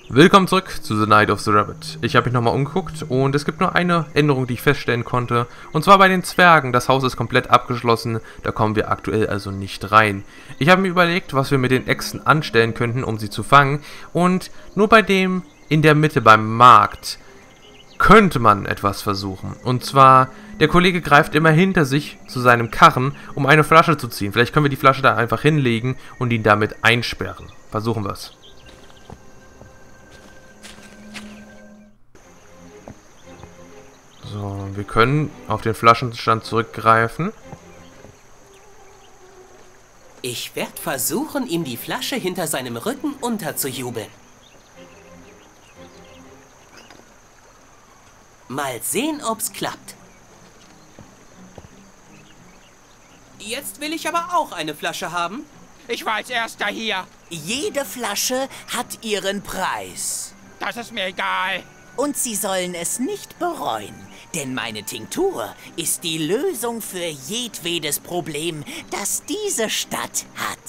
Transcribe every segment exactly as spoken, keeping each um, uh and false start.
Willkommen zurück zu The Night of the Rabbit. Ich habe mich nochmal umgeguckt und es gibt nur eine Änderung, die ich feststellen konnte. Und zwar bei den Zwergen. Das Haus ist komplett abgeschlossen, da kommen wir aktuell also nicht rein. Ich habe mir überlegt, was wir mit den Echsen anstellen könnten, um sie zu fangen. Und nur bei dem in der Mitte beim Markt könnte man etwas versuchen. Und zwar, der Kollege greift immer hinter sich zu seinem Karren, um eine Flasche zu ziehen. Vielleicht können wir die Flasche da einfach hinlegen und ihn damit einsperren. Versuchen wir es. So, wir können auf den Flaschenstand zurückgreifen. Ich werde versuchen, ihm die Flasche hinter seinem Rücken unterzujubeln. Mal sehen, ob's klappt. Jetzt will ich aber auch eine Flasche haben. Ich war als Erster hier. Jede Flasche hat ihren Preis. Das ist mir egal. Und Sie sollen es nicht bereuen, denn meine Tinktur ist die Lösung für jedwedes Problem, das diese Stadt hat.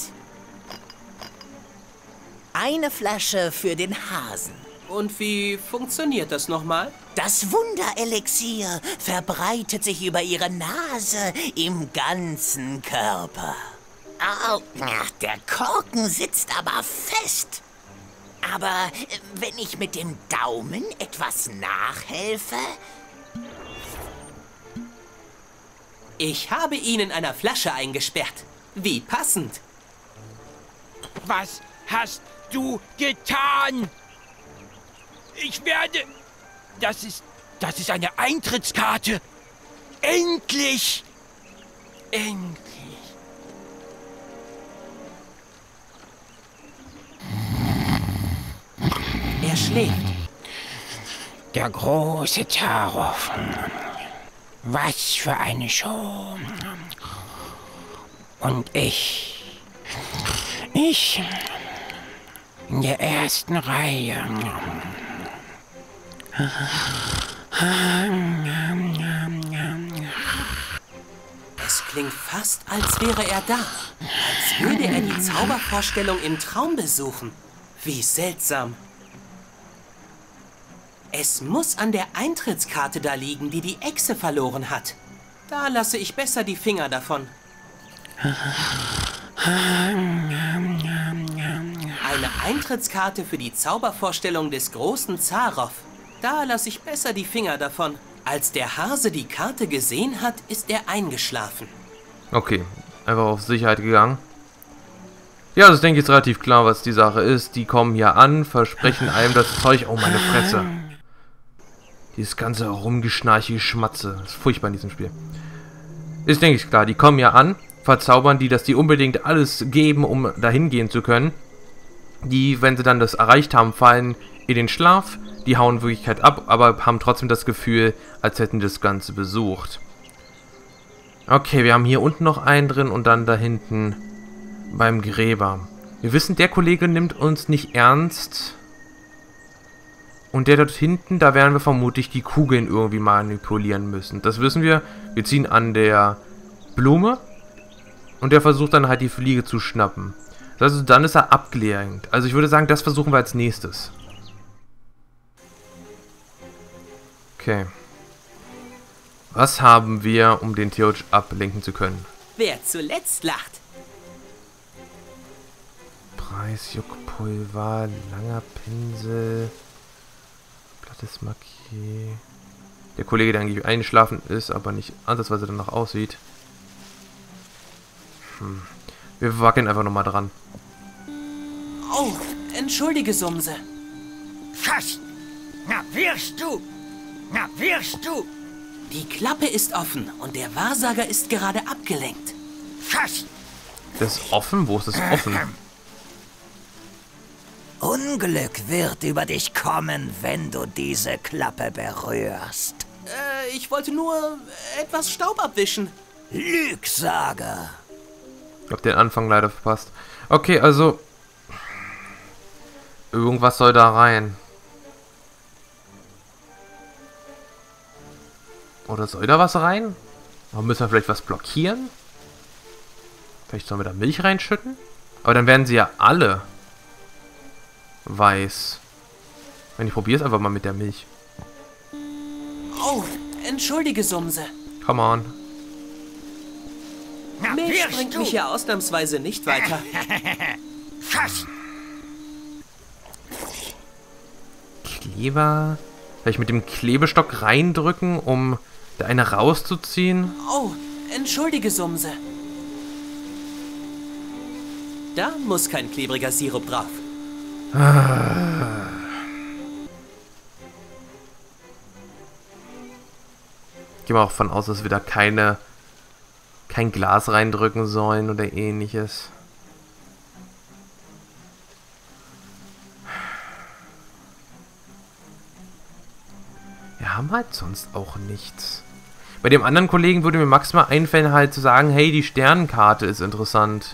Eine Flasche für den Hasen. Und wie funktioniert das nochmal? Das Wunderelixier verbreitet sich über Ihre Nase im ganzen Körper. Oh, der Korken sitzt aber fest. Aber wenn ich mit dem Daumen etwas nachhelfe? Ich habe ihn in einer Flasche eingesperrt. Wie passend. Was hast du getan? Ich werde... Das ist... Das ist eine Eintrittskarte. Endlich! Endlich. Er schläft. Der große Tarov. Was für eine Show. Und ich... Ich... In der ersten Reihe. Es klingt fast, als wäre er da. Als würde er die Zaubervorstellung im Traum besuchen. Wie seltsam. Es muss an der Eintrittskarte da liegen, die die Echse verloren hat. Da lasse ich besser die Finger davon. Eine Eintrittskarte für die Zaubervorstellung des großen Zaroff. Da lasse ich besser die Finger davon. Als der Hase die Karte gesehen hat, ist er eingeschlafen. Okay, einfach auf Sicherheit gegangen. Ja, das denke ich ist relativ klar, was die Sache ist. Die kommen hier an, versprechen einem das Zeug... Oh, meine Fresse. Dieses ganze Rumgeschnarche, Geschmatze. Das ist furchtbar in diesem Spiel. Ist, denke ich, klar. Die kommen ja an, verzaubern die, dass die unbedingt alles geben, um dahin gehen zu können. Die, wenn sie dann das erreicht haben, fallen in den Schlaf. Die hauen in Wirklichkeit ab, aber haben trotzdem das Gefühl, als hätten die das Ganze besucht. Okay, wir haben hier unten noch einen drin und dann da hinten beim Gräber. Wir wissen, der Kollege nimmt uns nicht ernst. Und der dort hinten, da werden wir vermutlich die Kugeln irgendwie manipulieren müssen. Das wissen wir. Wir ziehen an der Blume. Und der versucht dann halt die Fliege zu schnappen. Also dann ist er abgelenkt. Also ich würde sagen, das versuchen wir als nächstes. Okay. Was haben wir, um den theoretisch ablenken zu können? Wer zuletzt lacht. Preisjuckpulver, langer Pinsel, plattes Markier. Der Kollege, der eigentlich eingeschlafen ist, aber nicht ansatzweise danach aussieht. Hm. Wir wackeln einfach nochmal dran. Oh, entschuldige, Sumse. Fast! Na, wirst du! Na, wirst du! Die Klappe ist offen und der Wahrsager ist gerade abgelenkt. Fast! Das ist offen? Wo ist das offen? Unglück wird über dich kommen, wenn du diese Klappe berührst. Äh, ich wollte nur etwas Staub abwischen. Lügsager! Ich hab den Anfang leider verpasst. Okay, also... Irgendwas soll da rein. Oder soll da was rein? Oder müssen wir vielleicht was blockieren? Vielleicht sollen wir da Milch reinschütten? Aber dann werden sie ja alle weiß. Ich probiere es einfach mal mit der Milch. Oh, entschuldige, Sumse. Come on. Na, Milch wirst bringt du. mich hier ausnahmsweise nicht weiter. Fast. Kleber. Vielleicht mit dem Klebestock reindrücken, um da eine rauszuziehen. Oh, entschuldige, Sumse. Da muss kein klebriger Sirup drauf. Ich gehe mal auch von aus, dass wir da keine, kein Glas reindrücken sollen oder ähnliches. Wir haben halt sonst auch nichts. Bei dem anderen Kollegen würde mir maximal einfallen, halt zu sagen, hey, die Sternenkarte ist interessant.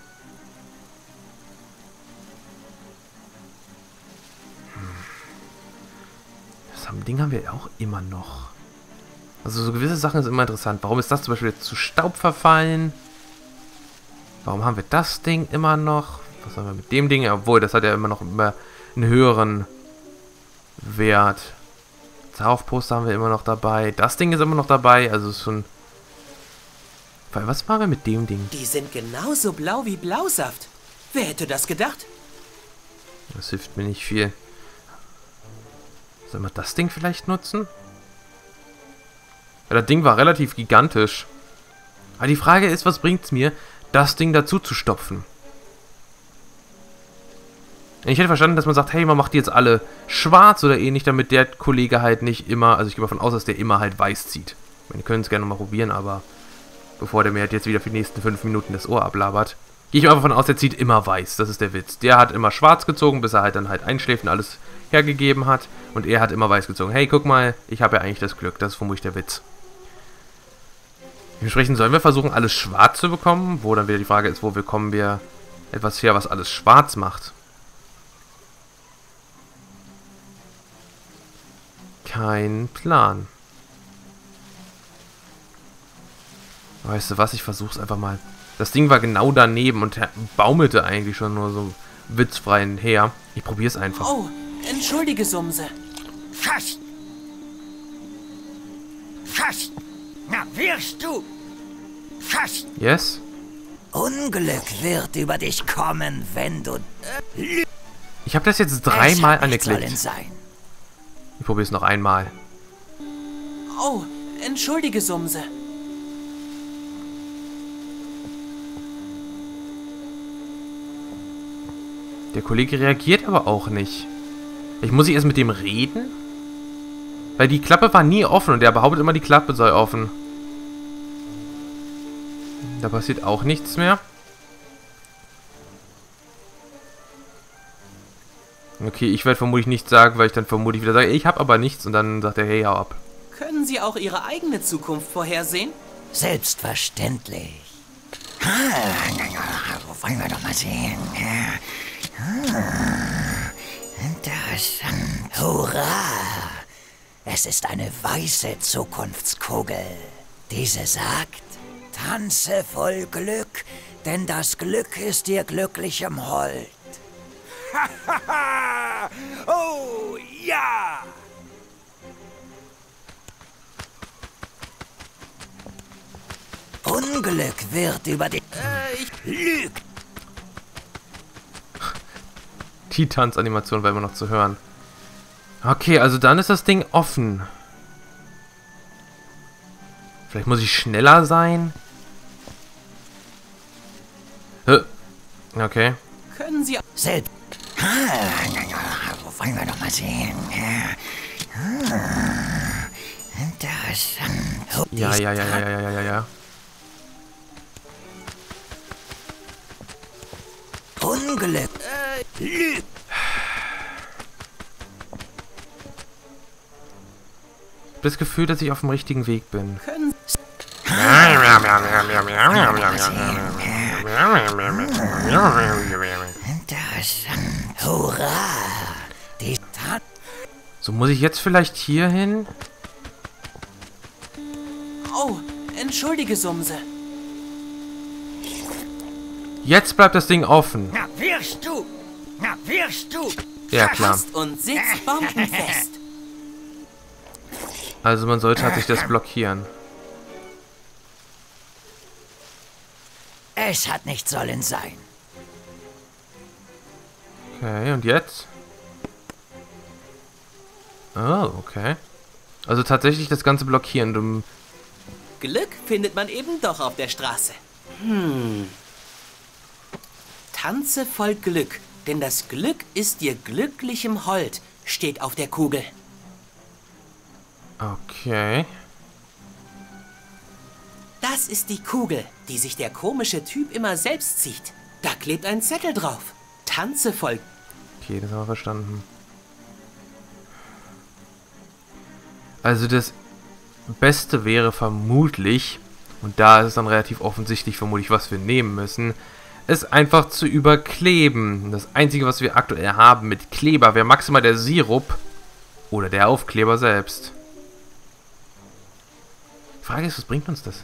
Das Ding haben wir auch immer noch. Also so gewisse Sachen sind immer interessant. Warum ist das zum Beispiel jetzt zu Staub verfallen? Warum haben wir das Ding immer noch? Was haben wir mit dem Ding? Obwohl, das hat ja immer noch immer einen höheren Wert. Zaufposter haben wir immer noch dabei. Das Ding ist immer noch dabei. Also ist schon... Was machen wir mit dem Ding? Die sind genauso blau wie Blausaft. Wer hätte das gedacht? Das hilft mir nicht viel. Sollen wir das Ding vielleicht nutzen? Ja, das Ding war relativ gigantisch. Aber die Frage ist, was bringt es mir, das Ding dazu zu stopfen? Ich hätte verstanden, dass man sagt, hey, man macht die jetzt alle schwarz oder ähnlich, damit der Kollege halt nicht immer, also ich gehe davon aus, dass der immer halt weiß zieht. Wir können es gerne mal probieren, aber bevor der mir halt jetzt wieder für die nächsten fünf Minuten das Ohr ablabert, gehe ich mal davon aus, der zieht immer weiß. Das ist der Witz. Der hat immer schwarz gezogen, bis er halt dann halt einschläft und alles hergegeben hat. Und er hat immer weiß gezogen. Hey, guck mal, ich habe ja eigentlich das Glück. Das ist vermutlich der Witz. Dementsprechend sollen wir versuchen, alles schwarz zu bekommen. Wo dann wieder die Frage ist, wo bekommen wir etwas her, was alles schwarz macht. Kein Plan. Weißt du was, ich versuch's einfach mal. Das Ding war genau daneben und baumelte eigentlich schon nur so witzfrei her. Ich probier's einfach. Oh, entschuldige, Sumse. Fast. Fast. Na, wirst du. Fast. Yes? Unglück wird über dich kommen, wenn du... Ich habe das jetzt dreimal Es hat nicht sollen angeklickt. sein. Ich probier's noch einmal. Oh, entschuldige, Sumse. Der Kollege reagiert aber auch nicht. Ich muss ich erst mit dem reden? Weil die Klappe war nie offen und der behauptet immer, die Klappe sei offen. Da passiert auch nichts mehr. Okay, ich werde vermutlich nichts sagen, weil ich dann vermutlich wieder sage, ich habe aber nichts und dann sagt er, hey, hau ab. Können Sie auch Ihre eigene Zukunft vorhersehen? Selbstverständlich. Ah, wollen wir doch mal sehen. Ah, interessant. Hurra! Es ist eine weiße Zukunftskugel. Diese sagt, tanze voll Glück, denn das Glück ist dir glücklichem Hold. Oh, ja. Unglück wird über dich... Äh, ich... Lügt! Die Tanzanimation war immer noch zu hören. Okay, also dann ist das Ding offen. Vielleicht muss ich schneller sein. Hä? Okay. Können Sie... Selbst... Ah, wollen wir doch mal sehen. Ah, interessant. Ja, ja, ja, ja, ja, ja, ja, ja. Unglück. Äh, Lügt. Ich habe das Gefühl, dass ich auf dem richtigen Weg bin. können... Interessant. Hurra! Die Tat... So, muss ich jetzt vielleicht hier hin? Oh, entschuldige, Sumse. Jetzt bleibt das Ding offen. Na, wirst du. Na, wirst du. Ja, klar. Passt und sitzt bombenfest. Also man sollte tatsächlich das blockieren. Es hat nicht sollen sein. Okay, und jetzt? Oh, okay. Also tatsächlich das Ganze blockieren. Du Glück findet man eben doch auf der Straße. Hm. Tanze voll Glück, denn das Glück ist dir glücklichem Hold, steht auf der Kugel. Okay. Das ist die Kugel, die sich der komische Typ immer selbst zieht. Da klebt ein Zettel drauf. Tanze voll. Okay, das haben wir verstanden. Also das Beste wäre vermutlich, und da ist es dann relativ offensichtlich vermutlich, was wir nehmen müssen, es einfach zu überkleben. Das Einzige, was wir aktuell haben mit Kleber, wäre maximal der Sirup oder der Aufkleber selbst. Die Frage ist, was bringt uns das?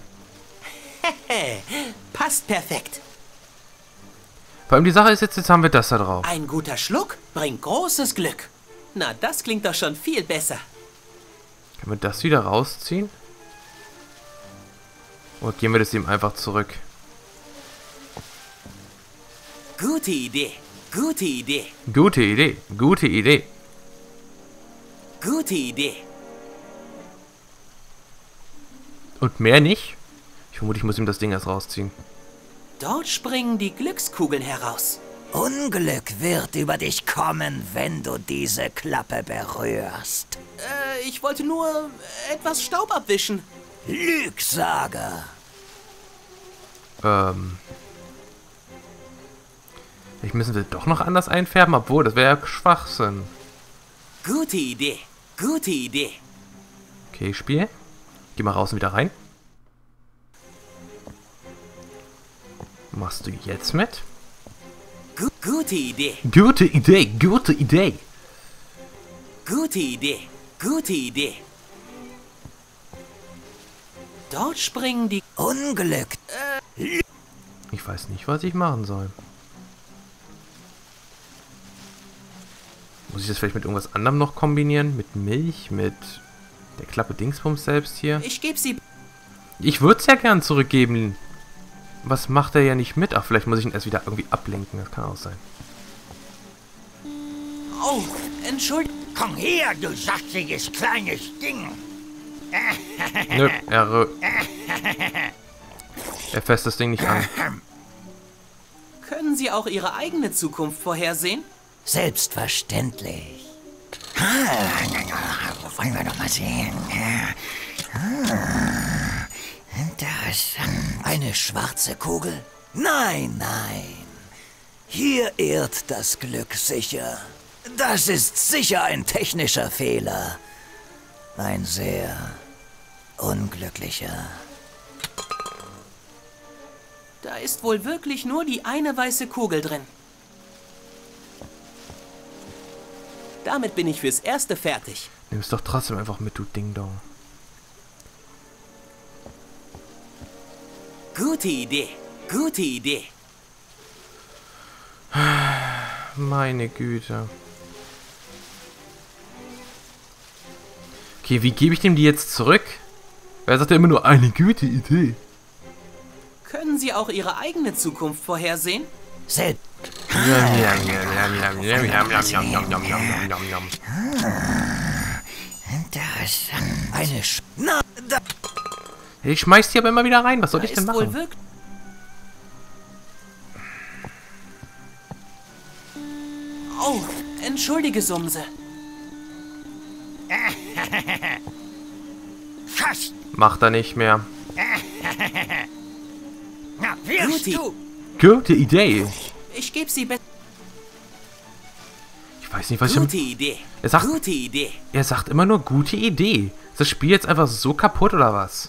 Passt perfekt. Vor allem die Sache ist jetzt, jetzt haben wir das da drauf. Ein guter Schluck bringt großes Glück. Na, das klingt doch schon viel besser. Können wir das wieder rausziehen? Oder gehen wir das ihm einfach zurück? Gute Idee, gute Idee, Gute Idee, gute Idee. gute Idee. Und mehr nicht? Ich vermute, ich muss ihm das Ding erst rausziehen. Dort springen die Glückskugeln heraus. Unglück wird über dich kommen, wenn du diese Klappe berührst. Äh, ich wollte nur etwas Staub abwischen. Lügsager. Ähm. Vielleicht müssen wir doch noch anders einfärben, obwohl, das wäre ja Schwachsinn. Gute Idee, gute Idee. Okay, Spiel. Geh mal raus und wieder rein. Machst du jetzt mit? Gu gute Idee, Gute Idee, gute Idee. gute Idee, gute Idee. Dort springen die... Unglück. Ich weiß nicht, was ich machen soll. Muss ich das vielleicht mit irgendwas anderem noch kombinieren? Mit Milch? Mit der Klappe Dingsbums selbst hier? Ich gebe sie... Ich würde es ja gern zurückgeben. Was macht er ja nicht mit? Ach, vielleicht muss ich ihn erst wieder irgendwie ablenken. Das kann auch sein. Oh, Entschuldigung. Komm her, du saftiges kleines Ding. Nö, er... Er fasst das Ding nicht an. Können Sie auch Ihre eigene Zukunft vorhersehen? Selbstverständlich. Ah, wollen wir doch mal sehen. Ah, interessant. Eine schwarze Kugel? Nein, nein. Hier irrt das Glück sicher. Das ist sicher ein technischer Fehler. Ein sehr unglücklicher. Da ist wohl wirklich nur die eine weiße Kugel drin. Damit bin ich fürs Erste fertig. Nimm's doch trotzdem einfach mit, du Ding-Dong. Gute Idee, gute Idee. Meine Güte. Okay, wie gebe ich dem die jetzt zurück? Er sagt ja immer nur eine gute Idee. Können Sie auch Ihre eigene Zukunft vorhersehen? Selbst. Interessant. Eine Sch Na, da. Ich schmeiß die aber immer wieder rein. Was soll Da ich denn ist wohl machen? wirklich... Oh, entschuldige, Sumse. Fast. Macht er nicht mehr. Na, wirst Gute- du. Gute Idee. Ich gebe Sie be... Ich weiß nicht, was ich... Gute Idee, Er sagt, gute Idee. er sagt immer nur gute Idee. Ist das Spiel jetzt einfach so kaputt oder was?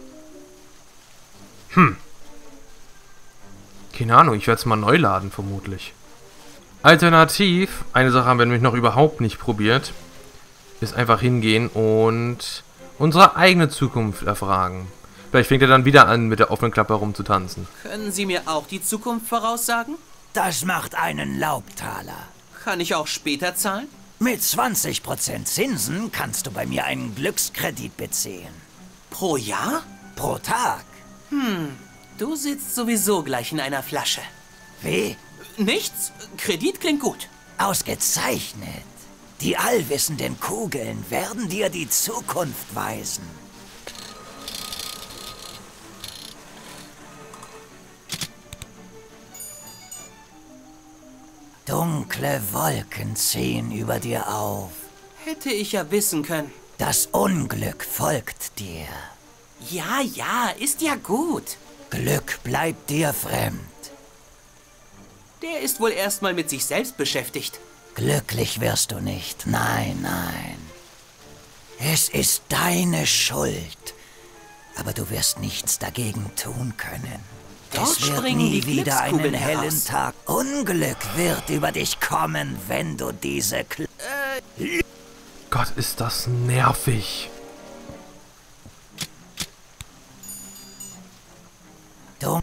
Hm. Keine Ahnung, ich werde es mal neu laden, vermutlich. Alternativ, eine Sache haben wir nämlich noch überhaupt nicht probiert, ist einfach hingehen und unsere eigene Zukunft erfragen. Vielleicht fängt er dann wieder an, mit der offenen Klappe herumzutanzen. Können Sie mir auch die Zukunft voraussagen? Das macht einen Laubtaler. Kann ich auch später zahlen? Mit zwanzig Prozent Zinsen kannst du bei mir einen Glückskredit beziehen. Pro Jahr? Pro Tag. Du sitzt sowieso gleich in einer Flasche. Wie? Nichts? Kredit klingt gut. Ausgezeichnet. Die allwissenden Kugeln werden dir die Zukunft weisen. Dunkle Wolken ziehen über dir auf. Hätte ich ja wissen können. Das Unglück folgt dir. Ja, ja, ist ja gut. Glück bleibt dir fremd. Der ist wohl erstmal mit sich selbst beschäftigt. Glücklich wirst du nicht. Nein, nein. Es ist deine Schuld. Aber du wirst nichts dagegen tun können. Dort Es wird springen nie die wieder einen Glückskugeln hellen heraus. Tag. Unglück wird über dich kommen, wenn du diese... Kl Gott, ist das nervig. Dumm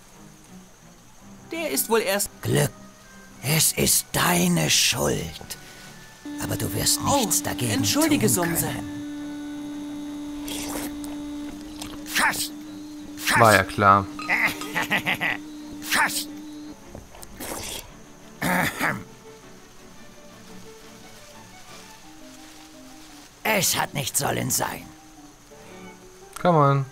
Der ist wohl erst... Glück. Es ist deine Schuld. Aber du wirst Oh, nichts dagegen entschuldige, tun Sumse. können. Fass! Fass! War ja klar. Fass! Es hat nicht sollen sein. Come on.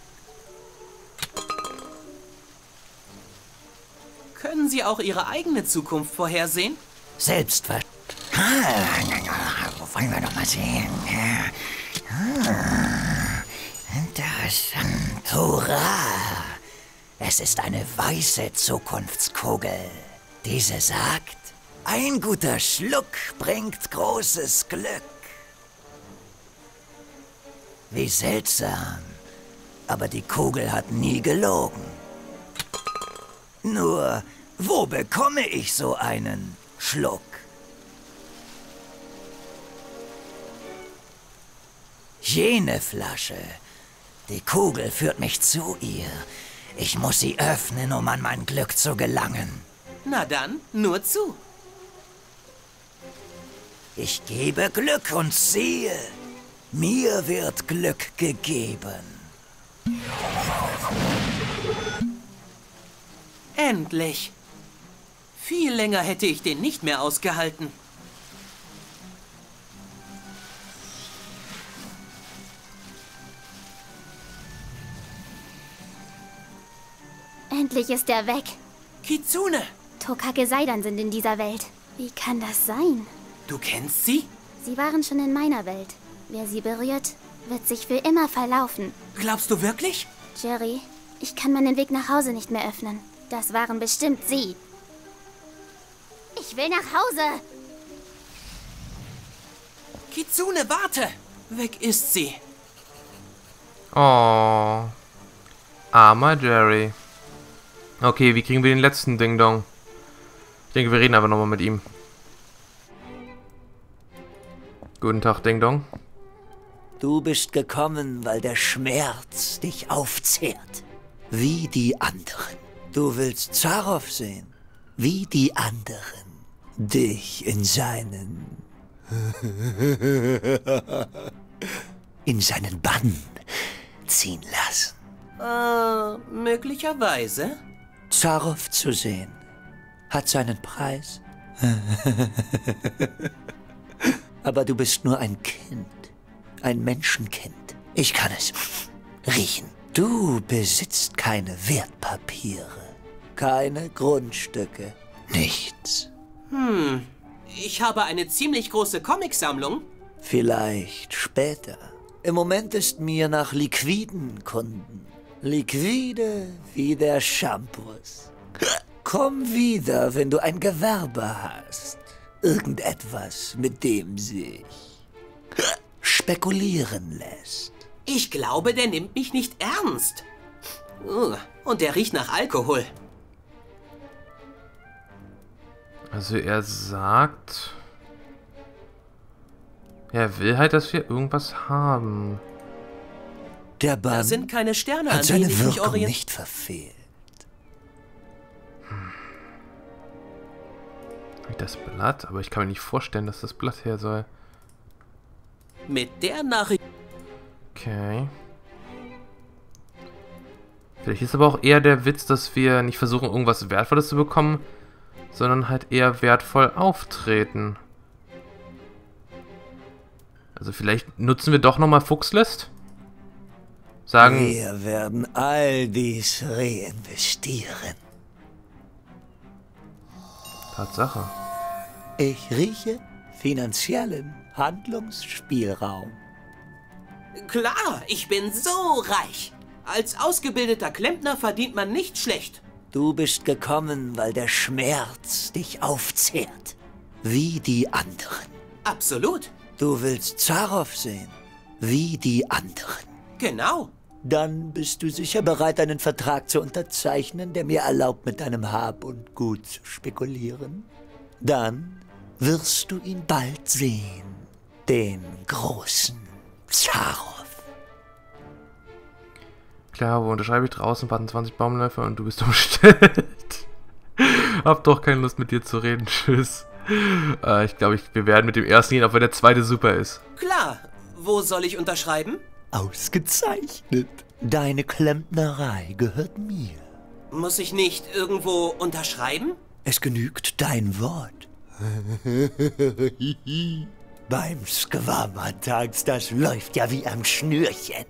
Können Sie auch Ihre eigene Zukunft vorhersehen? Selbstverständlich. Wollen wir doch mal sehen. Interessant. Hurra! Es ist eine weiße Zukunftskugel. Diese sagt, ein guter Schluck bringt großes Glück. Wie seltsam. Aber die Kugel hat nie gelogen. Nur, wo bekomme ich so einen Schluck? Jene Flasche. Die Kugel führt mich zu ihr. Ich muss sie öffnen, um an mein Glück zu gelangen. Na dann, nur zu. Ich gebe Glück und siehe, mir wird Glück gegeben. Endlich. Viel länger hätte ich den nicht mehr ausgehalten. Endlich ist er weg. Kitsune, Tokage-Seidan sind in dieser Welt. Wie kann das sein? du kennst sie? Sie waren schon in meiner Welt. Wer sie berührt, wird sich für immer verlaufen. Glaubst du wirklich? Jerry, ich kann meinen Weg nach Hause nicht mehr öffnen. Das waren bestimmt sie. Ich will nach Hause. Kitsune, warte! Weg ist sie. Oh. Armer Jerry. Okay, wie kriegen wir den letzten Ding-Dong? Ich denke, wir reden aber nochmal mit ihm. Guten Tag, Ding-Dong. Du bist gekommen, weil der Schmerz dich aufzehrt. Wie die anderen. Du willst Zaroff sehen. Wie die anderen. Dich in seinen... in seinen Bann ziehen lassen. Äh, möglicherweise. Zaroff zu sehen, hat seinen Preis. Aber du bist nur ein Kind. Ein Menschenkind. Ich kann es riechen. Du besitzt keine Wertpapiere. Keine Grundstücke. Nichts. Hm, ich habe eine ziemlich große Comicsammlung. Vielleicht später. Im Moment ist mir nach liquiden Kunden. Liquide wie der Shampoos. Komm wieder, wenn du ein Gewerbe hast. Irgendetwas, mit dem sich spekulieren lässt. Ich glaube, der nimmt mich nicht ernst. Uh, und der riecht nach Alkohol. Also er sagt... Er will halt, dass wir irgendwas haben. Der Da Bann sind keine Sterne, hat an seine denen ich mich Wirkung orientiere. nicht verfehlt. Habe ich das Blatt, aber ich kann mir nicht vorstellen, dass das Blatt her soll. Mit der Nachricht... Okay. Vielleicht ist aber auch eher der Witz, dass wir nicht versuchen, irgendwas Wertvolles zu bekommen, sondern halt eher wertvoll auftreten. Also vielleicht nutzen wir doch nochmal Fuchslist? Sagen... Wir werden all dies reinvestieren. Tatsache. Ich rieche finanziellen Handlungsspielraum. Klar, ich bin so reich. Als ausgebildeter Klempner verdient man nicht schlecht. Du bist gekommen, weil der Schmerz dich aufzehrt. Wie die anderen. Absolut. Du willst Zaroff sehen. Wie die anderen. Genau. Dann bist du sicher bereit, einen Vertrag zu unterzeichnen, der mir erlaubt, mit deinem Hab und Gut zu spekulieren? Dann wirst du ihn bald sehen. Den großen Zaroff. Klar, wo unterschreibe ich draußen, warten zwanzig Baumläufe und du bist umstellt. Hab doch keine Lust mit dir zu reden, tschüss. Äh, ich glaube, ich, wir werden mit dem ersten gehen, auch wenn der zweite super ist. Klar. Wo soll ich unterschreiben? Ausgezeichnet. Deine Klempnerei gehört mir. Muss ich nicht irgendwo unterschreiben? Es genügt dein Wort. Beim Squammertags, das läuft ja wie am Schnürchen.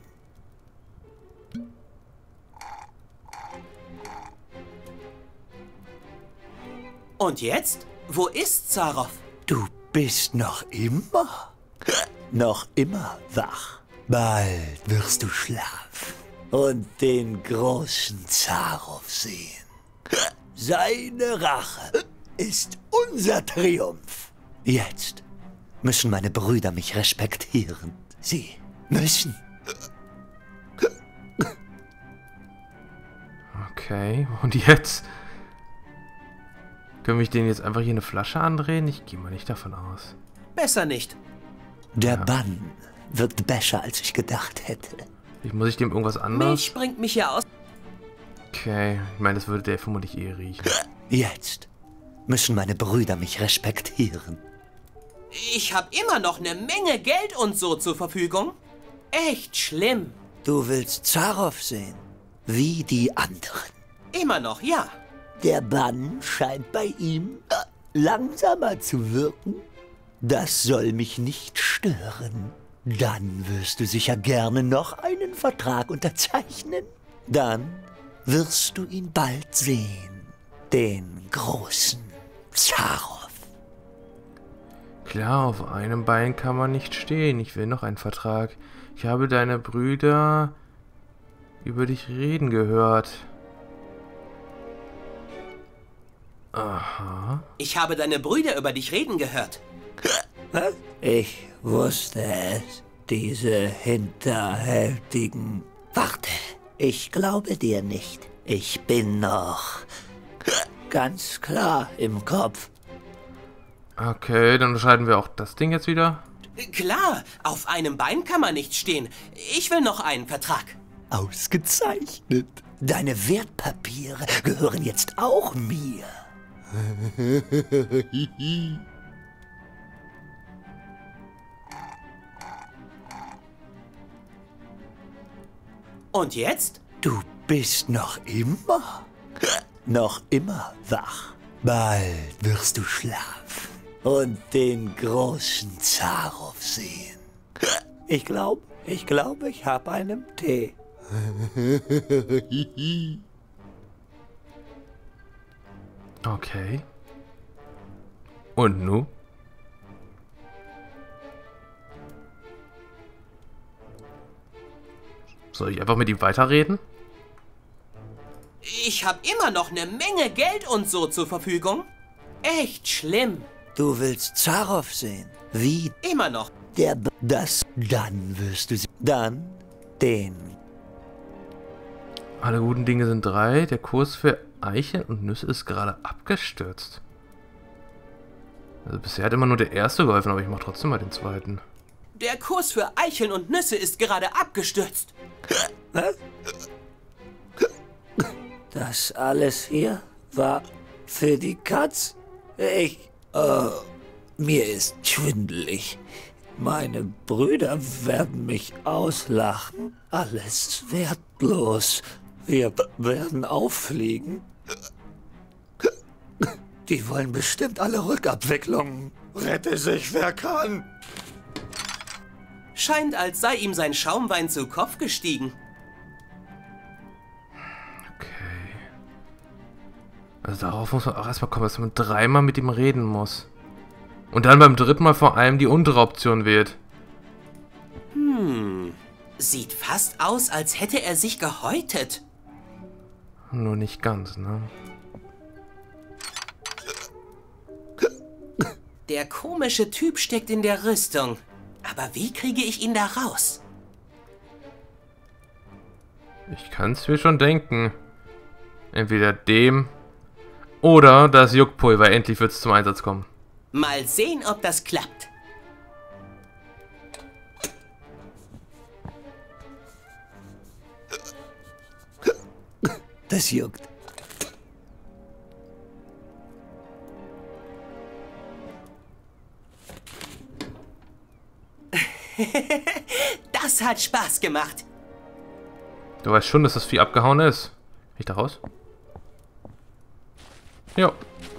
Und jetzt? Wo ist Zaroff? Du bist noch immer, noch immer wach. Bald wirst du schlafen und den großen Zaroff sehen. Seine Rache ist unser Triumph. Jetzt müssen meine Brüder mich respektieren. Sie müssen. Okay, und jetzt? Können wir den jetzt einfach hier eine Flasche andrehen? Ich gehe mal nicht davon aus. Besser nicht. Der Ja. Bann wird besser, als ich gedacht hätte. Ich, muss ich dem irgendwas anderes? Milch bringt mich ja aus. Okay, ich meine, das würde der vermutlich eh riechen. Jetzt müssen meine Brüder mich respektieren. Ich habe immer noch eine Menge Geld und so zur Verfügung. Echt schlimm. Du willst Zaroff sehen, wie die anderen. Immer noch, ja. Der Bann scheint bei ihm äh, langsamer zu wirken. Das soll mich nicht stören. Dann wirst du sicher gerne noch einen Vertrag unterzeichnen. Dann wirst du ihn bald sehen. Den großen Zaroff. Klar, auf einem Bein kann man nicht stehen. Ich will noch einen Vertrag. Ich habe deine Brüder über dich reden gehört. Aha. Ich habe deine Brüder über dich reden gehört. Was? Ich wusste es. Diese hinterhältigen... Warte, ich glaube dir nicht. Ich bin noch ganz klar im Kopf. Okay, dann unterscheiden wir auch das Ding jetzt wieder. Klar, auf einem Bein kann man nicht stehen. Ich will noch einen Vertrag. Ausgezeichnet. Deine Wertpapiere gehören jetzt auch mir. Und jetzt? Du bist noch immer, noch immer wach. Bald wirst du schlafen und den großen Zaroff sehen. Ich glaube, ich glaube, ich habe einen Tee. Okay. Und nu? Soll ich einfach mit ihm weiterreden? Ich habe immer noch eine Menge Geld und so zur Verfügung. Echt schlimm. Du willst Zaroff sehen, wie Immer noch. der B das. Dann wirst du sie. Dann den. Alle guten Dinge sind drei. Der Kurs für Eicheln und Nüsse ist gerade abgestürzt. Also bisher hat immer nur der erste geholfen, aber ich mache trotzdem mal den zweiten. Der Kurs für Eicheln und Nüsse ist gerade abgestürzt. Was? Das alles hier war für die Katz? Ich, Äh, mir ist schwindelig. Meine Brüder werden mich auslachen. Alles wertlos. Wir werden auffliegen. Die wollen bestimmt alle Rückabwicklungen. Rette sich, wer kann. Scheint, als sei ihm sein Schaumwein zu Kopf gestiegen. Okay. Also darauf muss man auch erstmal kommen, dass man dreimal mit ihm reden muss. Und dann beim dritten Mal vor allem die untere Option wählt. Hm. Sieht fast aus, als hätte er sich gehäutet. Nur nicht ganz, ne? Der komische Typ steckt in der Rüstung. Aber wie kriege ich ihn da raus? Ich kann es mir schon denken. Entweder dem oder das Juckpulver. Endlich wird es zum Einsatz kommen. Mal sehen, ob das klappt. Das juckt. Das hat Spaß gemacht. Du weißt schon, dass das Vieh abgehauen ist. Kann ich da raus? Ja.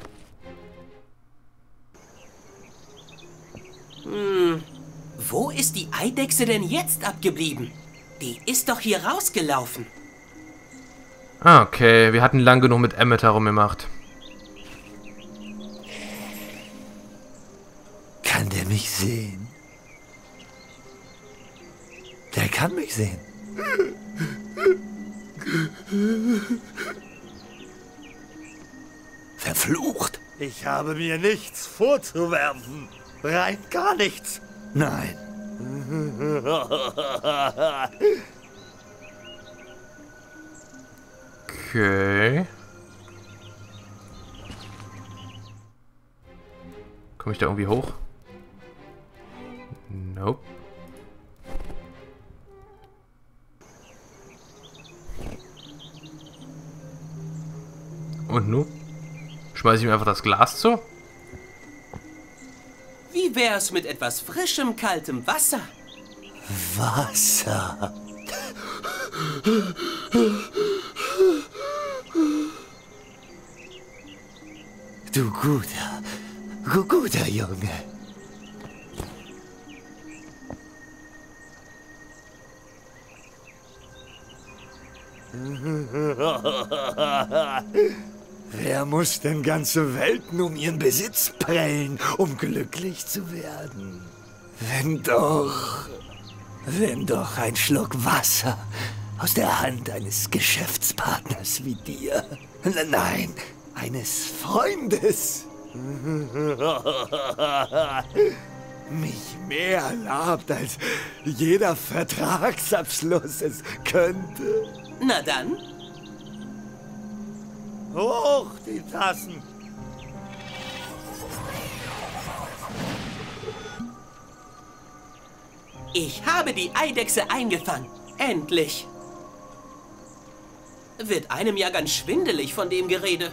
Hm. Wo ist die Eidechse denn jetzt abgeblieben? Die ist doch hier rausgelaufen. Ah, okay. Wir hatten lang genug mit Emmet herumgemacht. Kann der mich sehen? Der kann mich sehen. Verflucht. Ich habe mir nichts vorzuwerfen. Rein gar nichts. Nein. Okay. Komme ich da irgendwie hoch? Nope. Und nun? Schmeiße ich ihm einfach das Glas zu? Wie wär's mit etwas frischem, kaltem Wasser? Wasser. Du guter, gu guter Junge. Wer muss denn ganze Welten um ihren Besitz prellen, um glücklich zu werden? Wenn doch... Wenn doch ein Schluck Wasser aus der Hand eines Geschäftspartners wie dir. Nein, eines Freundes. Mich mehr labt, als jeder Vertragsabschluss es könnte. Na dann. Hoch die Tassen. Ich habe die Eidechse eingefangen. Endlich. Wird einem ja ganz schwindelig von dem Gerede.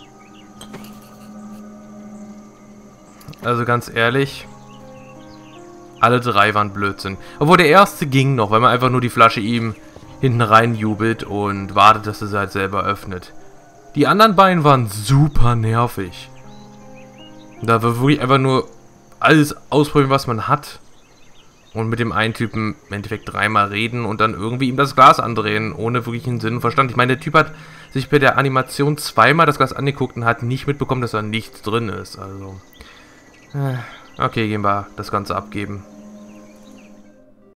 Also ganz ehrlich, alle drei waren Blödsinn. Obwohl der erste ging noch, weil man einfach nur die Flasche ihm hinten rein jubelt und wartet, dass er sie halt selber öffnet. Die anderen beiden waren super nervig. Da war wirklich einfach nur alles ausprobieren, was man hat. Und mit dem einen Typen im Endeffekt dreimal reden und dann irgendwie ihm das Glas andrehen, ohne wirklichen Sinn und Verstand. Ich meine, der Typ hat sich bei der Animation zweimal das Glas angeguckt und hat nicht mitbekommen, dass da nichts drin ist. Also, okay, gehen wir das Ganze abgeben.